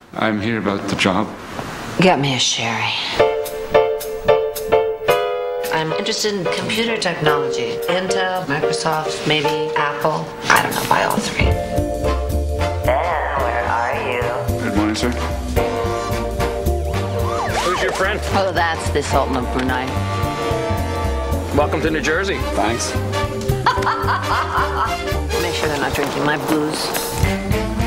I'm here about the job. Get me a sherry. I'm interested in computer technology. Intel, Microsoft, maybe Apple. I don't know, buy all three. Ben, where are you? Good morning, sir. Who's your friend? Oh, that's the Sultan of Brunei. Welcome to New Jersey. Thanks. Make sure they're not drinking my booze.